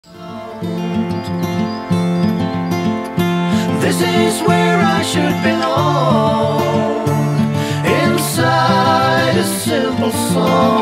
This is where I should belong, inside a simple song.